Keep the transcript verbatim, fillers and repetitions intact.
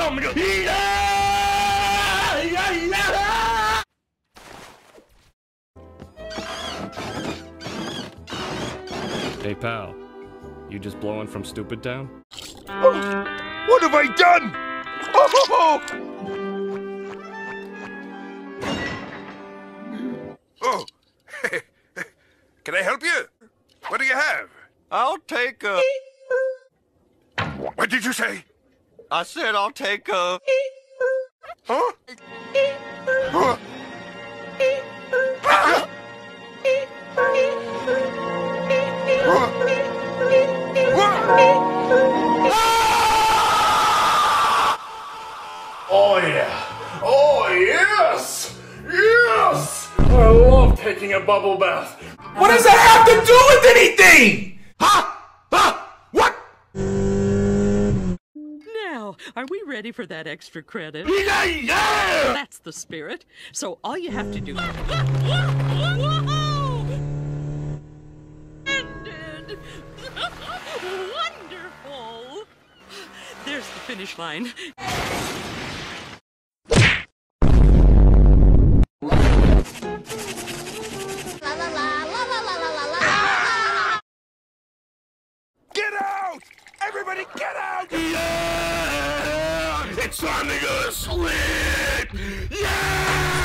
Hey pal, you just blowing from Stupid Town? Oh, what have I done? Oh! Oh! Can I help you? What do you have? I'll take a... What did you say? I said I'll take a... Huh? Huh? Oh yeah! Oh yes! Yes! I love taking a bubble bath. What does that have to do with anything? Huh? Huh? What? Now, are we ready for that extra credit? Yeah, yeah! That's the spirit. So all you have to do... Ended! Wonderful! There's the finish line. Get out! Everybody get out! Yeah! It's time to go to sleep! Yeah!